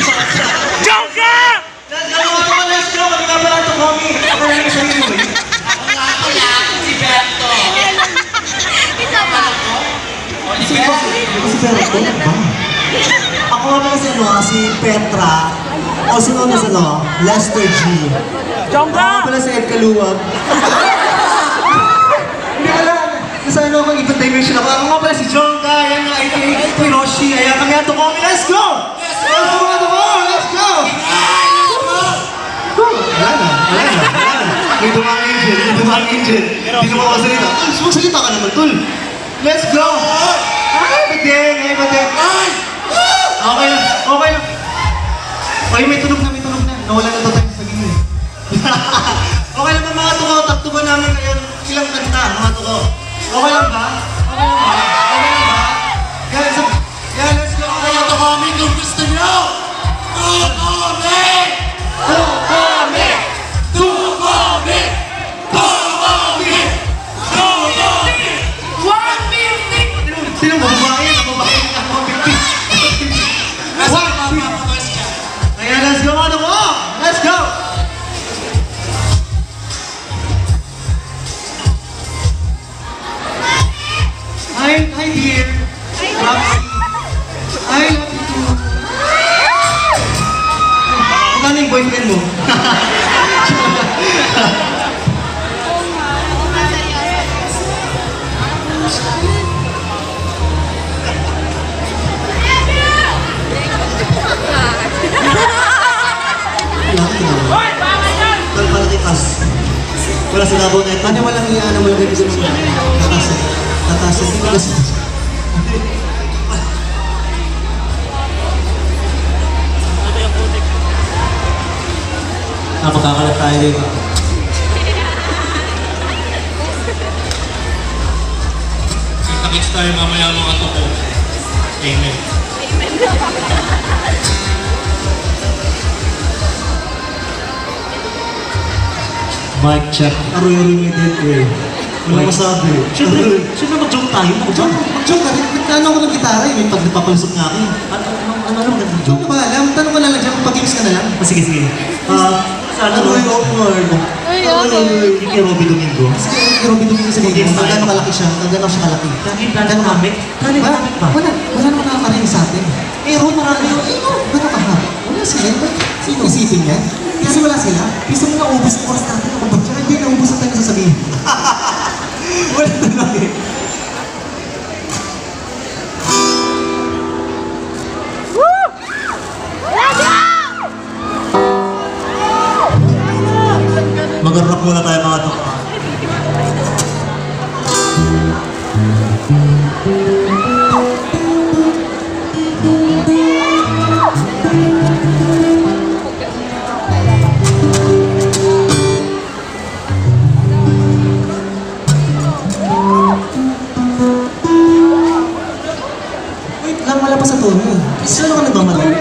Joke ka! Let's go! Kami nga pala ito, Komi. Ako lang yung sarili mo eh. Ako lang, si Berto. Isa pa. Si Berto? Ba? Ako nga pala si Petra. O sino na Lester G. Ako nga pala si Ed Kaluwag. Hindi ka lang. Nasa ano akong ibang dimension ako. Ako nga pala si Jongga. Yan nga, ito Hiroshi. Ayan kami ato Komi. Let's go! Let's go! Let's go! Wala na. May dumang angel. Hindi ka makasalita. Sumasalita ka naman, tol. Let's go! Ay, badeng. Okay lang. Okay, may tunog na. Nawala na ito tayo sa gilid. Okay lang ba mga tuko? Taktuban namin ngayon. Ilang kanta, mga tuko. Okay lang ba? Yeah, let's go. Kaya ito kami kung gusto nyo. Sino ba? Babae na. Kaya let's go mga tuko. Let's go! Hi dear. Roxy. I love you too. Magkano yung boyfriend mo? Wala sa labaw na ito. Ano walang iyan ang malagay ko sa mga tatasan. Hindi ko kasi. Magkakalat tayo dito. Kita-kits tayo mamaya mga tuko. Amen. Mic check. Aroy-aroy mo din eh. Wala masabi. Siyempre mag-joke tayo. Mag-joke ka rin. Nagkano ako ng gitara eh. May pag napapalusot nga ako eh. Ano magandang joke? Ano ba alam? Tanong ko na lang dyan kung pag-games ka na lang. Sige. Aroy Oakmore. Hindi kay Robby Domingo. Sige, kay Robby Domingo sa games. Gano'n kalaki siya. Gano'n siya kalaki. Gano'n kamit? Wala naman nakakarinig sa atin. Eh, Ron, marami yun. Gano'n kahap? Wala sila. Sino isipin niya? Kasi wala sila. Gusto mo na ubus ang oras natin. Tsaka hindi na ubus ang tayo sasabihin. Wala na lang eh. Mag-rap muna tayo mga to. Wait lang, wala pa sa tono eh. Kasi ano ka nagmamali?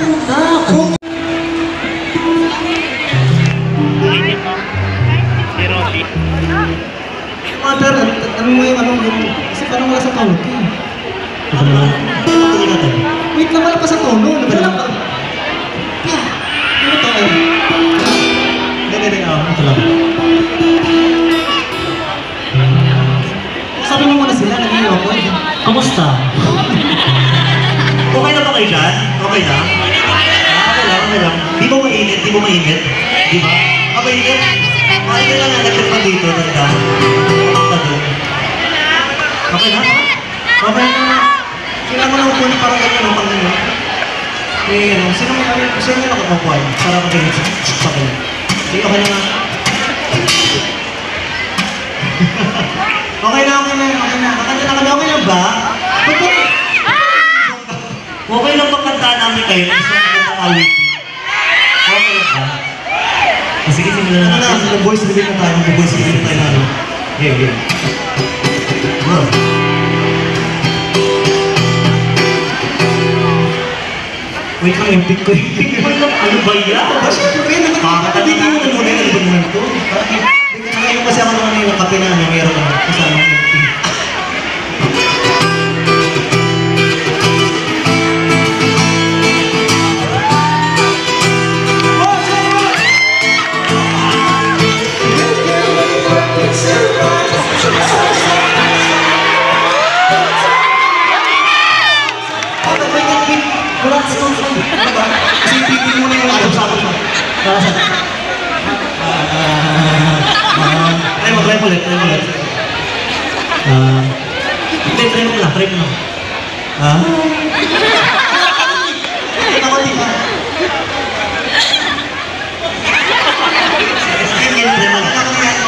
Mother, ano mo yung kasi parang wala sa tono eh. Wait lang, wala pa sa tono. Wala pa. Ano to eh? Hindi, ito lang. Sabi mo muna sila, nag-iiwan ko eh. Kamusta? Okay na ba kayo dyan? Okay na? Okay lang. Di ba mainit? Di ba? Mainit? Ay, ka lang nalagyan pa dito, tanda. Okay na? Okay na. Kailangan mo lang upunin parang ganyan ang panginoon. Eh, sino mo nakakapuan? Para magalit sa akin. Sige, okay na nga. Okay na. Makanta na kami. Okay lang ba? Okay lang magkanta namin kayo. Gusto ko ng awit. Okay lang ba? Sige, simulan na natin. Mag-voice reveal na tayo. Okay. Wait lang, epic ko eh. Ano ba yan? Siyempre, nakakatabi ko yung muna yung ibang naman ito. Ngayon kasi ako naman yung kape namin, mayroon naman kasama yung epic. Wala sa social. Ano ba? Kasi pipin mo na yung ayaw sabi mo. Para sa... Try mo ulit. Hindi, try mo lang. Ako di ba? Sige, try mo lang.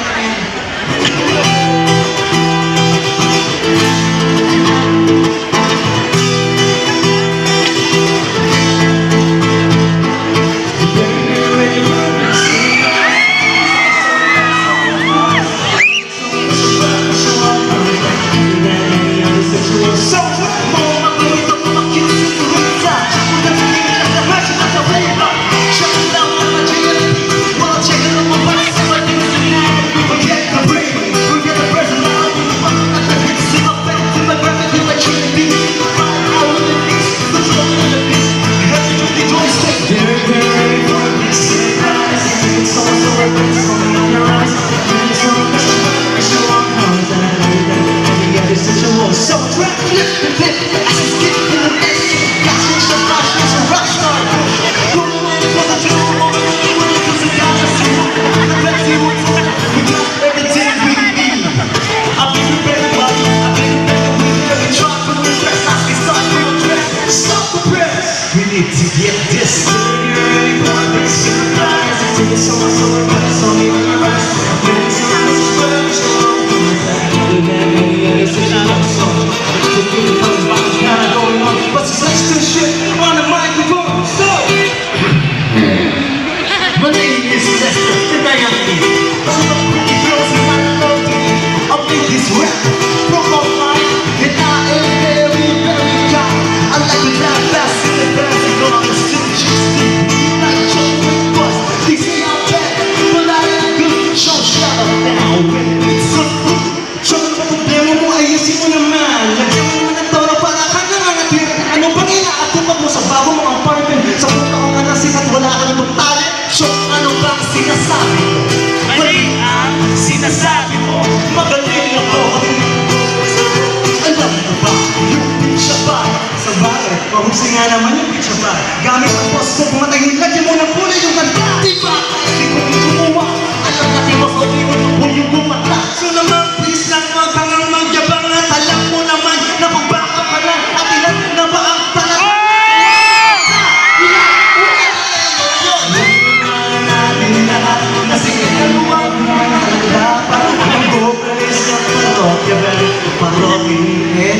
Nga naman yung pizza bar. Gamit ang boss ko, pumatayin, lagyan mo ng kulay yung kanta. Diba? Hindi ko kumuha. Alam natin mas okay mo yung bumata. So naman, please lang wag kang magyabang at alam mo naman na kung baka pa lang at ilan na ba ang talaga. Natin lahat na sinaluwag na dapat ang bukalis ng parokya, parokya,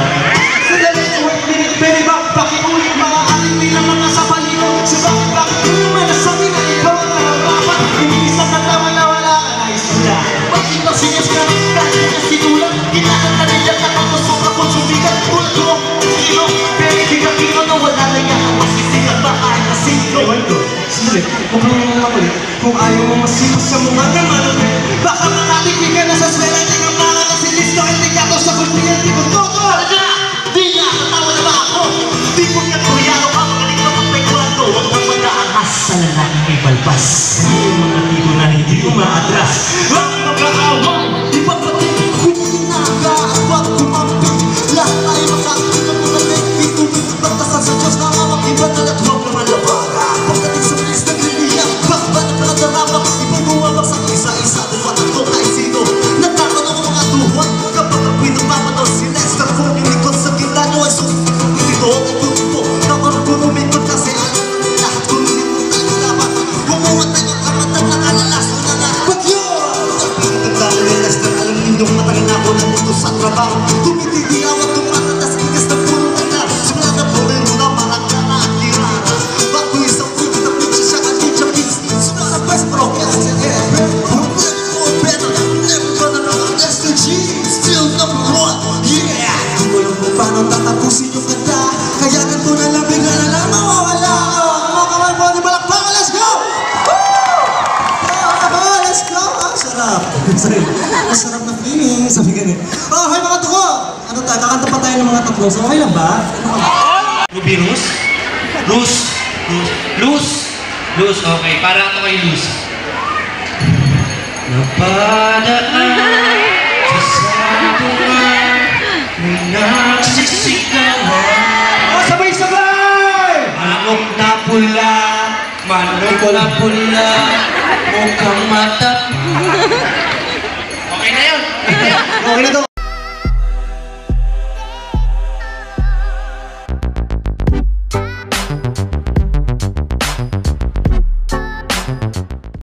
Pwede ba pakiulit mga ating bilang mga sa palino? Sabang bakit naman nasabi na ikaw ang narapapan? Hindi isang natawa na wala ka na isula. Bakit ba sinas ka? Kahit na sinulang Ginaan ka nila nakapasok ako sumigat. Tulad ko ang sino pero hindi ka kino na wala na yan ang masisigat. Baka ay nasino. Ewan ko, sulit, huwag mo yung makulit. Kung ayaw mo masipas sa mga naman, baka makatipin ka na sa swela. Hindi ka mga nasilisto. Hindi ka to sa kultiyan. Di ko toto. Di nga, natawa na ba ako? Di ko nga kuryaro ka, magaling ka mag-taekwondo. Huwag kang mag-aangas sa lalaking may balbas. Hindi yung mga tito na hindi umaatras. Ang mag-aaway, ipagpatid ko nag-aawag, kumapit. Lahat ay makakita mo na nagtitubig. Pagtasan sa Diyos na mamakiba na lahat huwag naman labag. Pagdating sa bilis ng liliyak, bakba na panadarama. Ipag-uwabak sa isa-isa, dalawa tatlo kahit sino. Natatanong ang mga duwan kapag ako'y napapanaw si Lester Ford. Yung likod sa gitna nyo ay susunod. Ito ang grupo na marunong ko kasi lahat ko nilimutan ko dapat. Humamatay ang kamatan ng alalas ko na nga. But yun! Ang pinagdalo ni Lester, alam nindong matagal na ako nandito sa trabaho. Tumitindi ako at tumatatas tigas ng pulong na. Simula na po rin muna parang kana at kirara. Bago isang pwede na pizza siya at ninja business. Simula na best bro, kaya siya better, never gonna know Lester G, still number one, yeah! Di ko lang kung paano tatapusin yung kanta. Kaya ganito na lang bigla na lang mawawala. Mga kamay po, di balakpakan, let's go! Let's go! Sarap! Masarap na feeling, sabi ganun. Hi mga tuko! Ano tayo, kakanta pa tayo ng mga tatlo. So okay lang ba? Ruby Rus? Luz, okay. Para ito kay Luz. Napadaan sa santuan, may nagsisigawan. Sabay-sabay! Manok na pula, mukhang mata. Okay na yun. Okay na to.